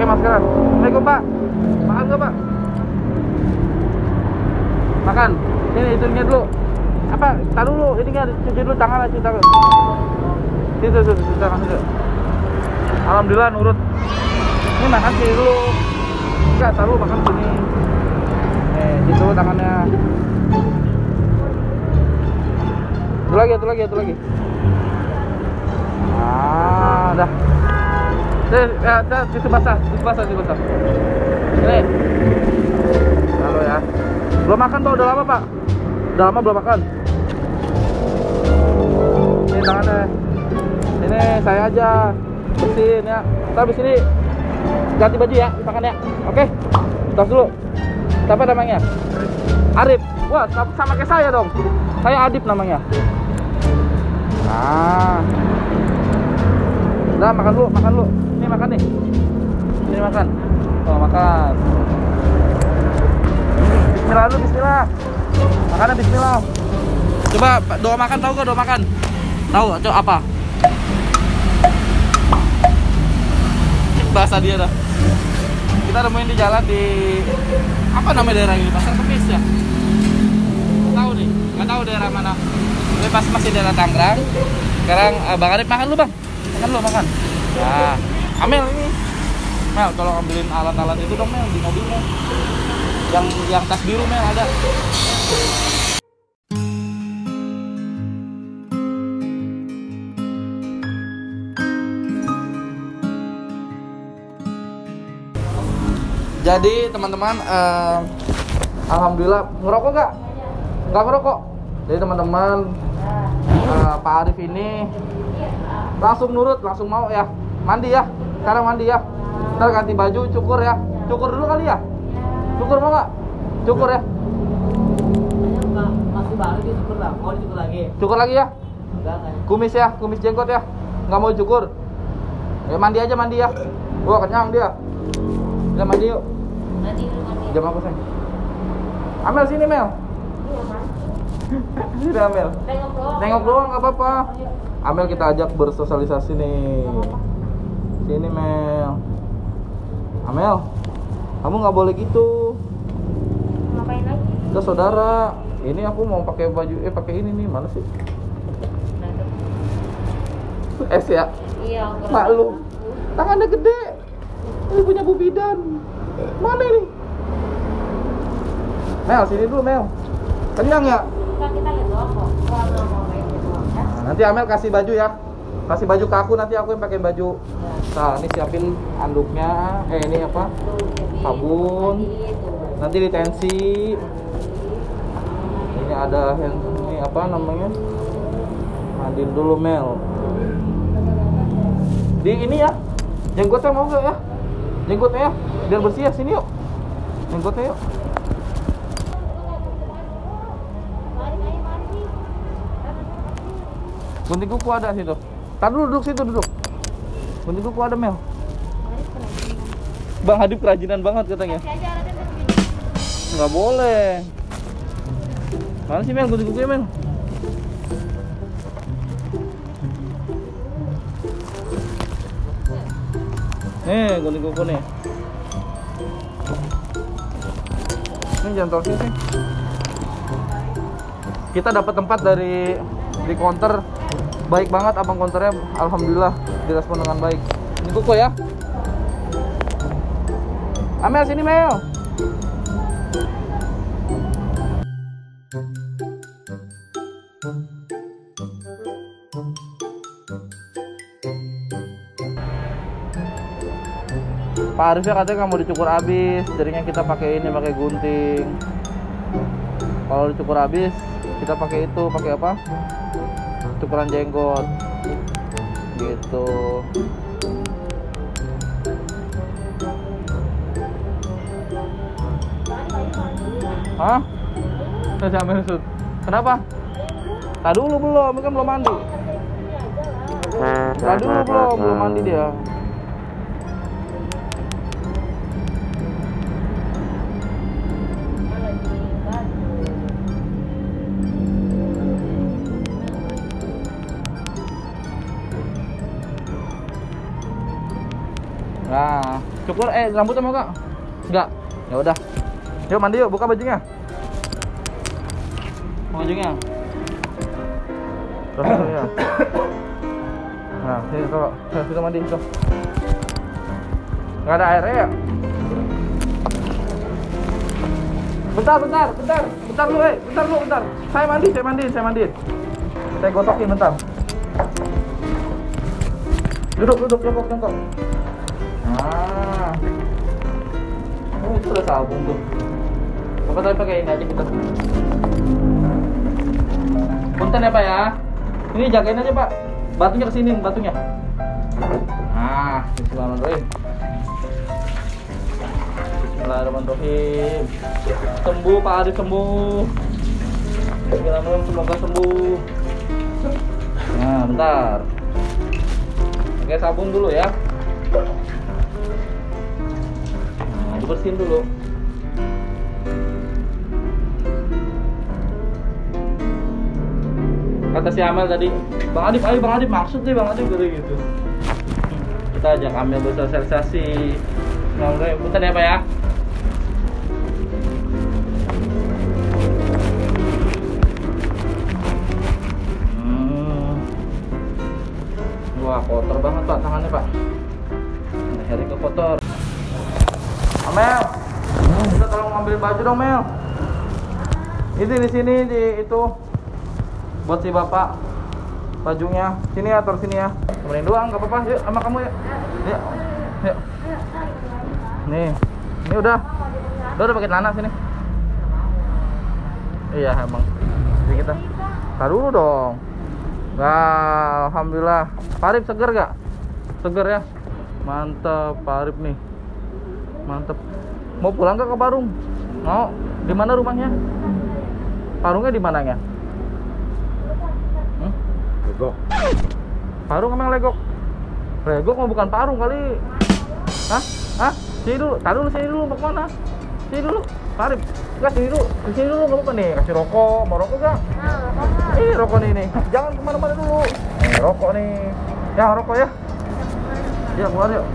pakai maskeran. Assalamualaikum Pak. Makan nggak Pak? Makan. Ini itunya dulu. Apa? Taruh dulu. Ini nggak cuci dulu tangan, cuci tangan. Situ tangan situ. Alhamdulillah nurut. Ini makan sini dulu. Enggak, taruh makan sini. Situ tangannya. Itu lagi. Ah, dah. Tisu basah. Ini. Halo ya. Belum makan Pak, udah lama Pak. Udah lama belum makan. Ini tangannya. Ini saya aja bersihin ya. Ntar habis ini ganti baju ya, makan ya. Oke. Tos dulu. Siapa namanya? Arif. Wah, sama kayak saya dong. Saya Adip namanya. Nah. Udah makan dulu. Ini makan nih. Ini makan. Oh, makan. Bismillah dulu, bismillah. Makannya bismillah. Coba doa makan, tahu gak doa makan? Tahu? Coba apa? Bahasa dia dah. Kita nemuin di jalan di apa namanya daerah ini? Pasar Kemis ya? Tahu nih, nggak tahu daerah mana. Ini pas masih daerah Tangerang. Sekarang Bang Arif makan lu Bang. Makan. Nah, Amel ini. Mel, tolong ambilin alat-alat itu dong Mel di mobil Mel. Yang tas biru Mel ada. Jadi teman-teman, alhamdulillah ngerokok nggak? Nggak ngerokok. Jadi teman-teman, Pak Arif ini langsung nurut, langsung mau ya. Mandi ya, sekarang mandi ya. Ntar ganti baju, cukur ya. Cukur dulu kali ya. Cukur mau nggak? Cukur ya. Masih baru dia cukur Bang. Mau dicukur lagi? Cukur lagi ya. Enggak. Kumis ya, kumis jenggot ya. Nggak mau cukur. Ya mandi aja mandi ya. Wah kenyang dia. Udah mandi yuk. Jam apa sayang? Amel sini Mel. Sini Amel. Nengok doang nggak apa-apa. Amel kita ajak bersosialisasi nih. Sini Mel. Amel, kamu nggak boleh gitu. Ngapain lagi? Ke saudara. Ini aku mau pakai baju, pakai ini nih, mana sih? Es ya? Iya. Maklum. Tangannya gede. Ini punya Bu Bidan. Mana ini? Mel, sini dulu Mel. Kenyang ya? Kita lihat doang kok. Kalau mau main gitu ya. Nanti Amel kasih baju ya. Kasih baju ke aku, nanti aku yang pakai baju. Nah, ini siapin anduknya. Ini apa? Sabun. Nanti ditensi. Ini ada ini apa namanya? Mandiin dulu Mel. Di ini ya. Jenggotnya mau nggak ya? Jenggotnya ya. Biar bersih ya, sini yuk. Jenggotnya yuk. Gunting kuku ada situ. Tar dulu duduk situ duduk. Gunting kuku ada Mel. Bang Hadip kerajinan banget katanya. Nggak boleh. Mana sih Mel gunting kukunya Mel? Nih gunting kuku nih. Ini jangan tahu sih. Kita dapat tempat di counter. Baik banget abang konternya, alhamdulillah direspon dengan baik. Ini kuku ya. Amel sini Mel. Pak Arifnya katanya nggak mau dicukur habis, jadinya kita pakai ini, pakai gunting. Kalau dicukur habis, kita pakai itu, pakai apa? Cukuran jenggot gitu. Hah? Saya ambil sud. Kenapa? Tadi dulu belum, kan belum mandi. Tadi dulu belum mandi dia. Nah, Cukur, rambutnya mau Kak? Enggak. Ya udah. Yuk mandi yuk, buka bajunya. Bajunya. Terus ya. Nah, sini kalau sudah mandi tuh. Enggak ada airnya ya? Bentar lu, bentar. Saya mandi. Saya gosokin bentar. Duduk, jongkok. Nah. Oh, itu udah sabun tuh. Apa tadi pakai ini aja kita. Punten ya Pak ya. Ini jagain aja Pak. Batunya kesini, batunya. Nah, bismillahirrahmanirrahim. Bismillahirrahmanirrahim. Sembuh Pak Arif, sembuh. Bismillahirrahmanirrahim, semoga sembuh. Nah, bentar. Pakai sabun dulu ya. Nah, dibersihin dulu. Kata si Amel tadi, Bang Adip, ayo Bang Adip, maksud deh Bang Adip gitu. Kita ajak Amel bersosialisasi. Nah, punten ya Pak ya. Wah, kotor banget Pak tangannya Pak. Lehernya ke kotor. Amel, kita tolong ambil baju dong Mel. Itu di sini di itu buat si bapak bajunya. Sini ya, taruh sini ya. Temenin doang, nggak apa-apa. Yuk sama kamu ya. Yuk. Nih, ini udah pakai celana sini. Iya emang. Jadi kita taruh dulu dong. Nah, alhamdulillah. Pak Arif seger gak? Seger ya? Mantep Pak Arif nih. Mantep. Mau pulang gak ke Parung? Mau? Di mana rumahnya? Parungnya di mananya? Legok. Parung emang legok? Legok mau bukan Parung kali. Hah? Sini dulu. Taruh dulu sini dulu. Mau kemana? Sini dulu. Pak Arif. Enggak, sini dulu. Di sini dulu enggak apa-apa nih. Kasih rokok. Mau rokok gak? Rokok nih. Jangan kemana-mana dulu. Rokok nih. Ya, rokok ya. Ya, keluar yuk.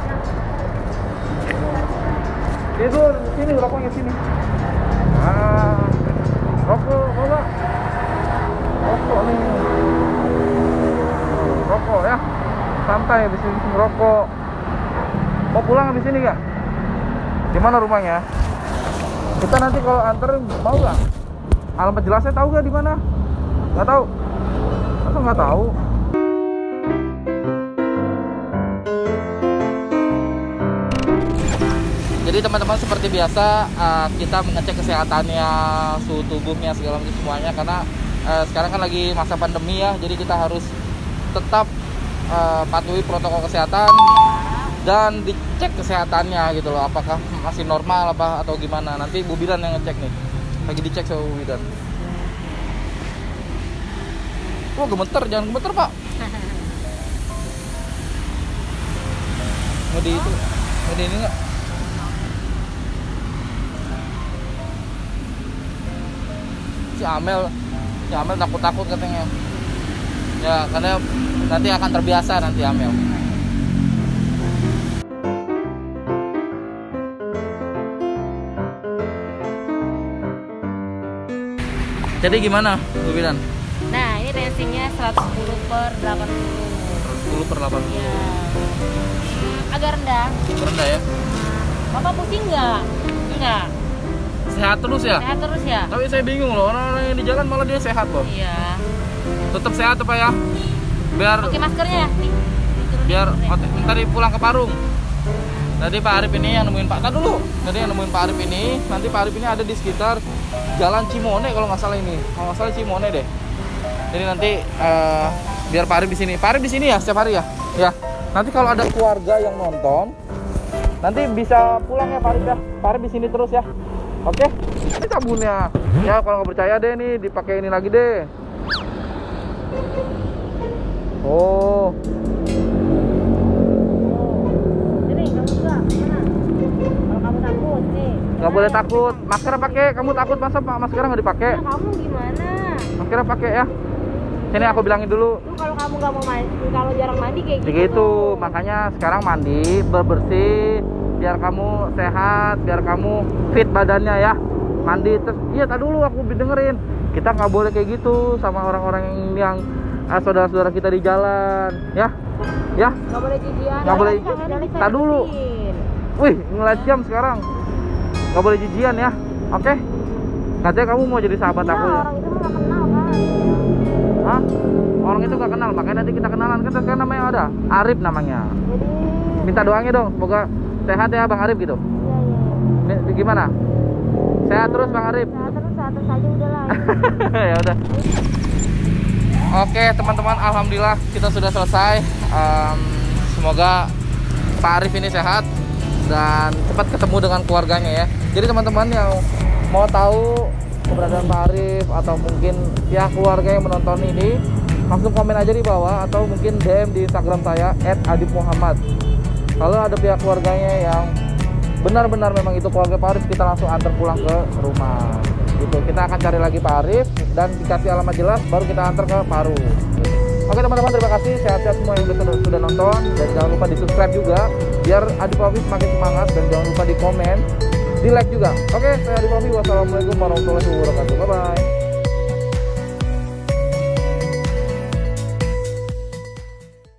Itu sini rokoknya sini. Nah, rokok, mau nggak? Rokok nih. Rokok ya. Santai di sini rokok. Mau pulang di sini nggak? Di mana rumahnya? Kita nanti kalau anter mau nggak? Alamat jelasnya tahu nggak di mana? Nggak tahu. Masa nggak tahu? Jadi teman-teman seperti biasa kita mengecek kesehatannya, suhu tubuhnya segala macam semuanya karena sekarang kan lagi masa pandemi ya, jadi kita harus tetap patuhi protokol kesehatan dan dicek kesehatannya gitu loh, apakah masih normal apa atau gimana. Nanti Bu Bidan yang ngecek nih, lagi dicek sama Bu Bidan. Oh gemeter, jangan gemeter Pak. Mau di itu, mau di ini nggak? Si Amel takut-takut katanya. Ya karena nanti akan terbiasa nanti Amel. Jadi gimana Bu Bidan? Nah, ini tensinya 110/80. 110/80. Iya. Agak rendah. Rendah ya? Bapak pusing nggak? Enggak. Sehat terus ya? Sehat terus ya? Tapi saya bingung loh, orang-orang yang di jalan malah dia sehat loh. Iya. Tetap sehat apa ya? Biar Pakai maskernya ya? Nih. biar tadi pulang ke Parung. Tadi Pak Arif ini yang nemuin Pak. Tadi dulu. Tadi yang nemuin Pak Arif ini. Nanti Pak Arif ini ada di sekitar Jalan Cimone kalau nggak salah ini. Kalau nggak salah Cimone deh. Jadi nanti biar Pak Arif di sini. Pak Arif di sini ya setiap hari ya. Ya. Nanti kalau ada keluarga yang nonton, nanti bisa pulang ya Pak Arif ya. Pak Arif di sini terus ya. Oke. Ini sabunnya. Ya kalau nggak percaya deh nih dipakai ini lagi deh. Oh. Ini kamu juga mana? Kalau kamu takut nih. Nggak boleh takut. Masker pakai. Kamu takut masa masker nggak dipakai? Nah, kamu gimana? Masker pakai ya. Sini aku bilangin dulu. Lu kalau kamu nggak mau mandi, kalau jarang mandi kayak gitu. Begitu. Makanya sekarang mandi, bersih, biar kamu sehat, biar kamu fit badannya ya. Mandi terus. Iya, tadi dulu aku dengerin. Kita nggak boleh kayak gitu sama orang-orang yang saudara-saudara kita di jalan, ya. Ya. Nggak boleh jijian. Nggak boleh. Tak dulu. Wih, ngeliat jam sekarang. Nggak boleh jijian ya. Oke. Katanya kamu mau jadi sahabat aku ya. Orang itu nggak kenal kan. Hah? Orang itu nggak kenal, makanya nanti kita kenalan. Kan sekarang namanya ada Arif namanya. Jadi Minta doanya dong, semoga sehat ya Bang Arif gitu. iya. Gimana? Sehat terus Bang Arif. Saat terus aja udah lah. Ya udah. Oke teman-teman, alhamdulillah kita sudah selesai. Semoga Pak Arif ini sehat dan cepat ketemu dengan keluarganya ya. Jadi teman-teman yang mau tahu keberadaan Pak Arif atau mungkin pihak keluarga yang menonton ini, langsung komen aja di bawah atau mungkin DM di Instagram saya @adipmuhammad. Kalau ada pihak keluarganya yang benar-benar memang itu keluarga Pak Arif, kita langsung antar pulang ke rumah gitu. Kita akan cari lagi Pak Arif dan dikasih alamat jelas baru kita antar ke Paru. Oke teman-teman, terima kasih, sehat-sehat semua yang sudah nonton, dan jangan lupa di subscribe juga biar Adip Wafi semakin semangat, dan jangan lupa di komen, di like juga. Oke, saya Adip Wafi, wassalamualaikum warahmatullahi wabarakatuh, bye bye.